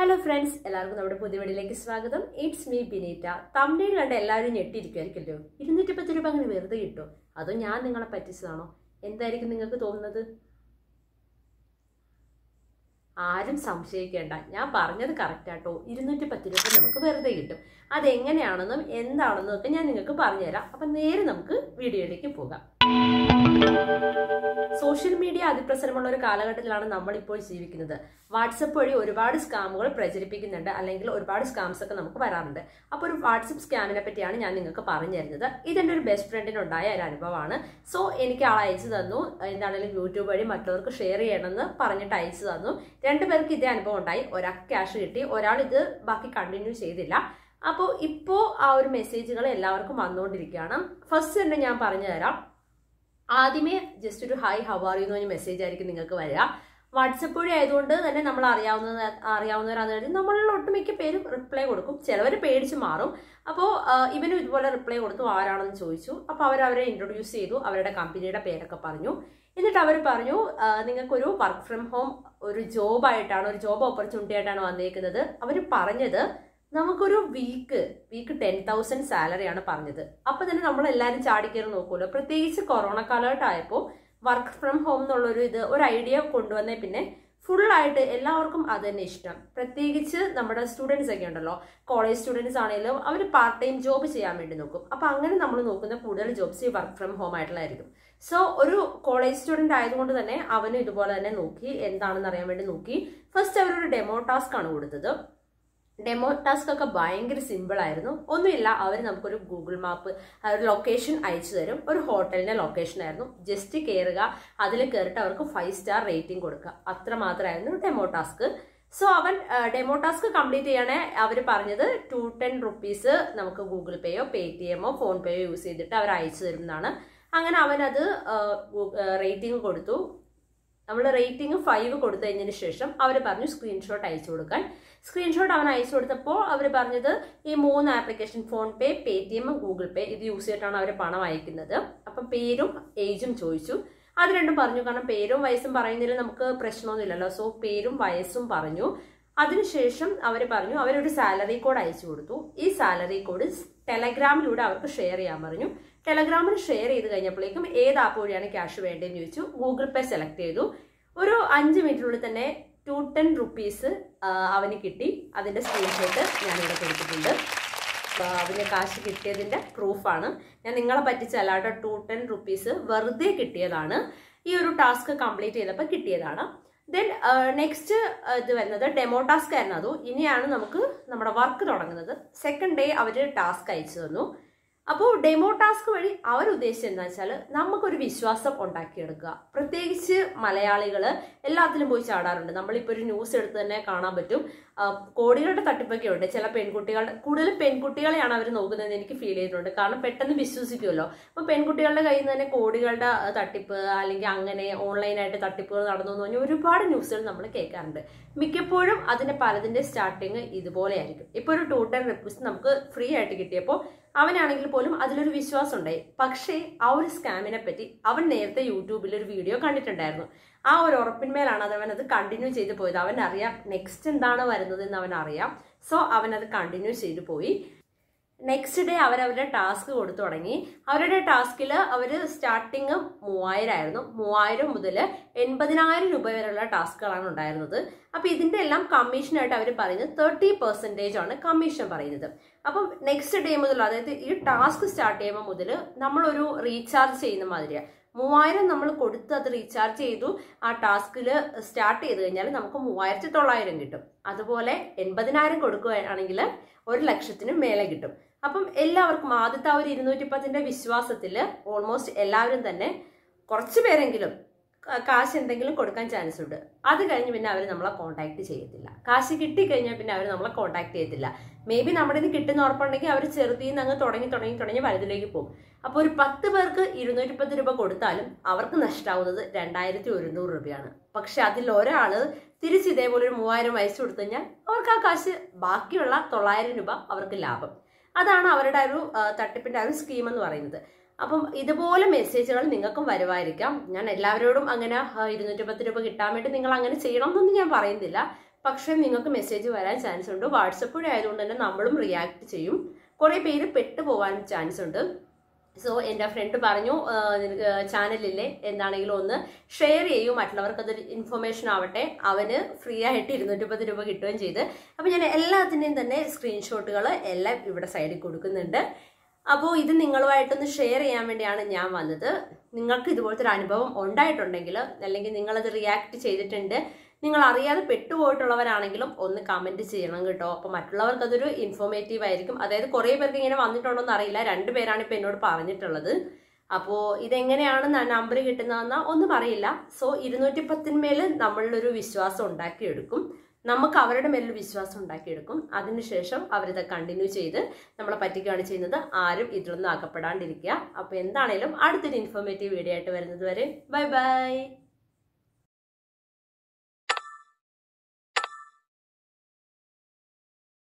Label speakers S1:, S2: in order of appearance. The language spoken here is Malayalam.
S1: Hello friends, എല്ലാവർക്കും നമ്മുടെ പുതിയ വീഡിയോയിലേക്ക് സ്വാഗതം. It's me ബിനീറ്റ. തംബ്നെയിൽ കണ്ട എല്ലാവരും ഞെട്ടിയിരിക്കുമായിരിക്കുമല്ലോ. 210 രൂപ അങ്ങനെ വെറുതെ കിട്ടുമോ? അതോ ഞാൻ നിങ്ങളെ പറ്റിച്ചതാണോ? എന്തായിരിക്കും നിങ്ങൾക്ക് തോന്നുന്നത്? ആരും സംശയിക്കേണ്ട, ഞാൻ പറഞ്ഞത് കറക്റ്റ് ആട്ടോ. 210 രൂപ നമുക്ക് വെറുതെ കിട്ടും. അതെങ്ങനെയാണെന്നും എന്താണെന്നും ഒക്കെ ഞാൻ നിങ്ങൾക്ക് പറഞ്ഞുതരാം. അപ്പം നേരെ നമുക്ക് വീഡിയോയിലേക്ക് പോകാം. സോഷ്യൽ മീഡിയ അതിപ്രസരമുള്ള ഒരു കാലഘട്ടത്തിലാണ് നമ്മൾ ഇപ്പോൾ ജീവിക്കുന്നത്. വാട്സപ്പ് വഴി ഒരുപാട് സ്കാമുകൾ പ്രചരിപ്പിക്കുന്നുണ്ട്, അല്ലെങ്കിൽ ഒരുപാട് സ്കാംസ് ഒക്കെ നമുക്ക് വരാറുണ്ട്. അപ്പോൾ ഒരു വാട്സപ്പ് സ്കാമിനെ പറ്റിയാണ് ഞാൻ നിങ്ങൾക്ക് പറഞ്ഞു തരുന്നത്. ഇതെന്റെ ഒരു ബെസ്റ്റ് ഫ്രണ്ടിനുണ്ടായ ഒരു അനുഭവമാണ്. സോ എനിക്ക് ആൾ അയച്ചു തന്നു, എന്താണെങ്കിലും യൂട്യൂബ് വഴി മറ്റുള്ളവർക്ക് ഷെയർ ചെയ്യണമെന്ന് പറഞ്ഞിട്ട് അയച്ചു തന്നു. രണ്ടുപേർക്ക് ഇതേ അനുഭവം ഉണ്ടായി. ഒരാൾക്ക് ക്യാഷ് കിട്ടി, ഒരാൾ ഇത് ബാക്കി കണ്ടിന്യൂ ചെയ്തില്ല. അപ്പോൾ ഇപ്പോൾ ആ ഒരു മെസ്സേജുകൾ എല്ലാവർക്കും വന്നുകൊണ്ടിരിക്കുകയാണ്. ഫസ്റ്റ് തന്നെ ഞാൻ പറഞ്ഞു തരാം. ആദ്യമേ ജസ്റ്റ് ഒരു ഹൈ ഹൗ ആർ യു എന്ന് പറഞ്ഞ മെസ്സേജ് ആയിരിക്കും നിങ്ങൾക്ക് വരിക. വാട്സപ്പ് വഴി ആയതുകൊണ്ട് തന്നെ നമ്മൾ അറിയാവുന്നവരാണ്. നമ്മളിൽ ഒട്ടുമിക്ക പേരും റിപ്ലൈ കൊടുക്കും. ചിലവർ പേടിച്ച് മാറും. അപ്പോൾ ഇവനും ഇതുപോലെ റിപ്ലൈ കൊടുത്തു. ആരാണെന്ന് ചോദിച്ചു. അപ്പോൾ അവരെ ഇൻട്രൊഡ്യൂസ് ചെയ്തു, അവരുടെ കമ്പനിയുടെ പേരൊക്കെ പറഞ്ഞു. എന്നിട്ട് അവർ പറഞ്ഞു, നിങ്ങൾക്കൊരു വർക്ക് ഫ്രം ഹോം ഒരു ജോബായിട്ടാണ്, ഒരു ജോബ് ഓപ്പർച്യൂണിറ്റി ആയിട്ടാണ് വന്നേക്കുന്നത്. അവർ പറഞ്ഞത് നമുക്കൊരു വീക്ക് 10,000 സാലറിയാണ് പറഞ്ഞത്. അപ്പൊ തന്നെ നമ്മൾ എല്ലാവരും ചാടിക്കയറി നോക്കുമല്ലോ. പ്രത്യേകിച്ച് കൊറോണ കാലഘട്ടമായപ്പോൾ വർക്ക് ഫ്രം ഹോം എന്നുള്ളൊരു ഒരു ഐഡിയ കൊണ്ടുവന്നേ പിന്നെ ഫുള്ളായിട്ട് എല്ലാവർക്കും അത് തന്നെ ഇഷ്ടം. പ്രത്യേകിച്ച് നമ്മുടെ സ്റ്റുഡൻസ് ഒക്കെ ഉണ്ടല്ലോ, കോളേജ് സ്റ്റുഡൻസ് ആണെങ്കിലും അവർ പാർട്ട് ടൈം ജോബ് ചെയ്യാൻ വേണ്ടി നോക്കും. അപ്പൊ അങ്ങനെ നമ്മൾ നോക്കുന്ന കൂടുതൽ ജോബ്സ് ഈ വർക്ക് ഫ്രം ഹോം ആയിട്ടുള്ളതായിരിക്കും. സോ ഒരു കോളേജ് സ്റ്റുഡന്റ് ആയതുകൊണ്ട് തന്നെ അവനും ഇതുപോലെ തന്നെ നോക്കി, എന്താണെന്ന് അറിയാൻ വേണ്ടി നോക്കി. ഫസ്റ്റ് അവരൊരു ഡെമോ ടാസ്ക് ആണ് കൊടുത്തത്. ഡെമോ ടാസ്ക് ഒക്കെ ഭയങ്കര സിമ്പിൾ ആയിരുന്നു. ഒന്നുമില്ല, അവർ നമുക്കൊരു ഗൂഗിൾ മാപ്പ് ഒരു ലൊക്കേഷൻ അയച്ചു തരും. ഒരു ഹോട്ടലിന്റെ ലൊക്കേഷൻ ആയിരുന്നു. ജസ്റ്റ് കയറുക, അതിൽ കയറിയിട്ട് അവർക്ക് 5 സ്റ്റാർ റേറ്റിംഗ് കൊടുക്കുക. അത്ര മാത്രമായിരുന്നു ഡെമോ ടാസ്ക്. സോ അവൻ ഡെമോ ടാസ്ക് കംപ്ലീറ്റ് ചെയ്യണേ അവർ പറഞ്ഞത് 210 റുപ്പീസ് നമുക്ക് ഗൂഗിൾ പേയോ പേടിഎമ്മോ ഫോൺ പേയോ യൂസ് ചെയ്തിട്ട് അവർ അയച്ചു തരുന്നതാണ്. അങ്ങനെ അവനത് റേറ്റിംഗ് കൊടുത്തു. നമ്മൾ റേറ്റിംഗ് 5 കൊടുത്തു കഴിഞ്ഞതിന് ശേഷം അവർ പറഞ്ഞു സ്ക്രീൻഷോട്ട് അയച്ചു കൊടുക്കാൻ. സ്ക്രീൻഷോട്ട് അവൻ അയച്ചു കൊടുത്തപ്പോൾ അവർ പറഞ്ഞത് ഈ 3 application, PhonePe, Paytm, Google Pay, ഇത് യൂസ് ചെയ്തിട്ടാണ് അവർ പണം അയക്കുന്നത്. അപ്പം പേരും ഏജും ചോദിച്ചു. അത് രണ്ടും പറഞ്ഞു. കാരണം പേരും വയസ്സും പറയുന്നതിൽ നമുക്ക് പ്രശ്നമൊന്നുമില്ലല്ലോ. സോ പേരും വയസ്സും പറഞ്ഞു. അതിനുശേഷം അവർ പറഞ്ഞു അവരൊരു സാലറി കോഡ് അയച്ചു കൊടുത്തു. ഈ സാലറി കോഡ് ടെലഗ്രാമിലൂടെ അവർക്ക് ഷെയർ ചെയ്യാൻ പറഞ്ഞു. ടെലഗ്രാമിൽ ഷെയർ ചെയ്ത് കഴിഞ്ഞപ്പോഴേക്കും ഏത് ആപ്പ് വഴിയാണ് ക്യാഷ് വേണ്ടതെന്ന് ചോദിച്ചു. ഗൂഗിൾ പേ സെലക്ട് ചെയ്തു. ഒരു 5 മിനിറ്റിനുള്ളിൽ തന്നെ 210 റുപ്പീസ് അവന് കിട്ടി. അതിന്റെ സ്ക്രീൻഷോട്ട് ഞാനിവിടെ കൊടുത്തിട്ടുണ്ട്. അവന് കാശ് കിട്ടിയതിന്റെ പ്രൂഫാണ്. ഞാൻ നിങ്ങളെ പറ്റിച്ചല്ല കേട്ടോ. 210 റുപ്പീസ് വെറുതെ കിട്ടിയതാണ്. ഈ ഒരു ടാസ്ക് കംപ്ലീറ്റ് ചെയ്തപ്പോൾ കിട്ടിയതാണ്. ദെൻ നെക്സ്റ്റ് ഇത് വരുന്നത് ഡെമോ ടാസ്ക് ആയിരുന്നു. അതും ഇനിയാണ് നമുക്ക് നമ്മുടെ വർക്ക് തുടങ്ങുന്നത്. സെക്കൻഡ് ഡേ അവർ ടാസ്ക് അയച്ചു തന്നു. അപ്പോൾ ഡെമോ ടാസ്ക് വഴി അവരുദ്ദേശിച്ചത് എന്താ വെച്ചാൽ നമുക്കൊരു വിശ്വാസം ഉണ്ടാക്കിയെടുക്കുക. പ്രത്യേകിച്ച് മലയാളികൾ എല്ലാത്തിലും പോയി ചാടാറുണ്ട്. നമ്മളിപ്പോൾ ഒരു ന്യൂസ് എടുത്ത് തന്നെ കാണാൻ പറ്റും. കോടികളുടെ തട്ടിപ്പൊക്കെ ഉണ്ട്. ചില കൂടുതൽ പെൺകുട്ടികളെയാണ് അവർ നോക്കുന്നതെന്ന് എനിക്ക് ഫീൽ ചെയ്തിട്ടുണ്ട്. കാരണം പെട്ടെന്ന് വിശ്വസിക്കുമല്ലോ. അപ്പോൾ പെൺകുട്ടികളുടെ കയ്യിൽ നിന്ന് തന്നെ കോടികളുടെ തട്ടിപ്പ്, അല്ലെങ്കിൽ അങ്ങനെ ഓൺലൈനായിട്ട് തട്ടിപ്പുകൾ നടന്നു എന്ന് പറഞ്ഞാൽ ഒരുപാട് ന്യൂസുകൾ നമ്മൾ കേൾക്കാറുണ്ട്. മിക്കപ്പോഴും അതിന്റെ പലതിന്റെ സ്റ്റാർട്ടിങ് ഇതുപോലെയായിരിക്കും. ഇപ്പോൾ ഒരു 210 റുപ്പീസ് നമുക്ക് ഫ്രീ ആയിട്ട് കിട്ടിയപ്പോൾ അവനാണെങ്കിൽ പോലും അതിലൊരു വിശ്വാസം ഉണ്ടായി. പക്ഷേ ആ ഒരു സ്കാമിനെ പറ്റി അവൻ നേരത്തെ യൂട്യൂബിൽ ഒരു വീഡിയോ കണ്ടിട്ടുണ്ടായിരുന്നു. ആ ഒരു ഉറപ്പിന്മേലാണ് അവനത് കണ്ടിന്യൂ ചെയ്ത് പോയത്. അവനറിയാം നെക്സ്റ്റ് എന്താണ് വരുന്നത് എന്ന് അവനറിയാം. സോ അവനത് കണ്ടിന്യൂ ചെയ്തു പോയി. നെക്സ്റ്റ് ഡേ അവരവരുടെ ടാസ്ക് കൊടുത്തു തുടങ്ങി. അവരുടെ ടാസ്കിൽ അവർ സ്റ്റാർട്ടിങ് 3000 ആയിരുന്നു. 3000 മുതൽ 80,000 രൂപ വരെയുള്ള ടാസ്കുകളാണ് ഉണ്ടായിരുന്നത്. അപ്പൊ ഇതിന്റെ എല്ലാം കമ്മീഷനായിട്ട് അവർ പറയുന്നത് 30% ആണ് കമ്മീഷൻ പറയുന്നത്. അപ്പം നെക്സ്റ്റ് ഡേ മുതൽ, അതായത് ഈ ടാസ്ക് സ്റ്റാർട്ട് ചെയ്യുമ്പോൾ മുതൽ നമ്മളൊരു റീചാർജ് ചെയ്യുന്ന മാതിരിയാണ്. 3000 നമ്മൾ കൊടുത്ത് അത് റീചാർജ് ചെയ്തു. ആ ടാസ്കിൽ സ്റ്റാർട്ട് ചെയ്ത് കഴിഞ്ഞാൽ നമുക്ക് 3900 കിട്ടും. അതുപോലെ 80,000 കൊടുക്കുകയാണെങ്കിൽ 1,00,000 മേലെ കിട്ടും. അപ്പം എല്ലാവർക്കും ആദ്യത്തെ ആ ഒരു 210ന്റെ വിശ്വാസത്തിൽ ഓൾമോസ്റ്റ് എല്ലാവരും തന്നെ കുറച്ച് പേരെങ്കിലും കാശ് എന്തെങ്കിലും കൊടുക്കാൻ ചാൻസ് ഉണ്ട്. അത് കഴിഞ്ഞ് പിന്നെ അവർ നമ്മളെ കോൺടാക്ട് ചെയ്യത്തില്ല. കാശ് കിട്ടിക്കഴിഞ്ഞാൽ പിന്നെ അവർ നമ്മളെ കോൺടാക്ട് ചെയ്യത്തില്ല. മേ ബി നമ്മുടെ ഇത് കിട്ടുന്ന ഉറപ്പുണ്ടെങ്കിൽ അവർ ചെറുതിന്ന് അങ്ങ് തുടങ്ങി വലുതിലേക്ക് പോകും. അപ്പോൾ ഒരു 10 പേർക്ക് 210 രൂപ കൊടുത്താലും അവർക്ക് നഷ്ടമാവുന്നത് 2100 രൂപയാണ്. പക്ഷെ അതിൽ ഒരാള് തിരിച്ച് ഇതേപോലെ ഒരു 3000 അയച്ചു കൊടുത്തു കഴിഞ്ഞാൽ അവർക്ക് ആ കാശ്, ബാക്കിയുള്ള 900 രൂപ അവർക്ക് ലാഭം. അതാണ് അവരുടെ ഒരു തട്ടിപ്പിന്റെ ഒരു സ്കീം എന്ന് പറയുന്നത്. അപ്പം ഇതുപോലെ മെസ്സേജുകൾ നിങ്ങൾക്കും വരുമായിരിക്കാം. ഞാൻ എല്ലാവരോടും അങ്ങനെ 210 രൂപ കിട്ടാൻ വേണ്ടി നിങ്ങൾ അങ്ങനെ ചെയ്യണം എന്നൊന്നും ഞാൻ പറയുന്നില്ല. പക്ഷേ നിങ്ങൾക്ക് മെസ്സേജ് വരാൻ ചാൻസ് ഉണ്ട്. വാട്സപ്പ് വഴി ആയതുകൊണ്ട് തന്നെ നമ്മളും റിയാക്ട് ചെയ്യും. കുറേ പേര് പെട്ടുപോകാൻ ചാൻസ് ഉണ്ട്. സോ എൻ്റെ ഫ്രണ്ട് പറഞ്ഞു ചാനലിലെ എന്താണെങ്കിലും ഒന്ന് ഷെയർ ചെയ്യും, മറ്റുള്ളവർക്ക് അതൊരു ഇൻഫർമേഷൻ ആവട്ടെ. അവന് ഫ്രീ ആയിട്ട് 250 രൂപ കിട്ടുകയും ചെയ്ത്. അപ്പോൾ ഞാൻ എല്ലാത്തിൻ്റെയും തന്നെ സ്ക്രീൻഷോട്ടുകൾ എല്ലാം ഇവിടെ സൈഡിൽ കൊടുക്കുന്നുണ്ട്. അപ്പോൾ ഇത് നിങ്ങളുമായിട്ടൊന്ന് ഷെയർ ചെയ്യാൻ വേണ്ടിയാണ് ഞാൻ വന്നത്. നിങ്ങൾക്ക് ഇതുപോലത്തെ ഒരു അനുഭവം ഉണ്ടായിട്ടുണ്ടെങ്കിൽ, അല്ലെങ്കിൽ നിങ്ങളത് റിയാക്ട് ചെയ്തിട്ടുണ്ട്, നിങ്ങൾ അറിയാതെ പെട്ടുപോയിട്ടുള്ളവരാണെങ്കിലും ഒന്ന് കമൻറ്റ് ചെയ്യണം കേട്ടോ. അപ്പോൾ മറ്റുള്ളവർക്ക് അതൊരു ഇൻഫോർമേറ്റീവ് ആയിരിക്കും. അതായത് കുറേ പേർക്ക് ഇങ്ങനെ വന്നിട്ടുണ്ടോ എന്ന് അറിയില്ല. 2 പേരാണ് ഇപ്പോൾ എന്നോട് പറഞ്ഞിട്ടുള്ളത്. അപ്പോൾ ഇതെങ്ങനെയാണ് നമ്പർ കിട്ടുന്നതെന്ന് ഒന്നും അറിയില്ല. സോ 210 നമ്മളിലൊരു വിശ്വാസം ഉണ്ടാക്കിയെടുക്കും. നമുക്ക് അവരുടെ മേലൊരു വിശ്വാസം ഉണ്ടാക്കിയെടുക്കും. അതിനുശേഷം അവരിത് കണ്ടിന്യൂ ചെയ്ത് നമ്മളെ പറ്റിക്കുകയാണ് ചെയ്യുന്നത്. ആരും ഇതിലൊന്നും അകപ്പെടാണ്ടിരിക്കുക. അപ്പോൾ എന്താണേലും അടുത്തൊരു ഇൻഫോർമേറ്റീവ് വീഡിയോ ആയിട്ട് വരുന്നത് വരെ ബൈ ബൈ.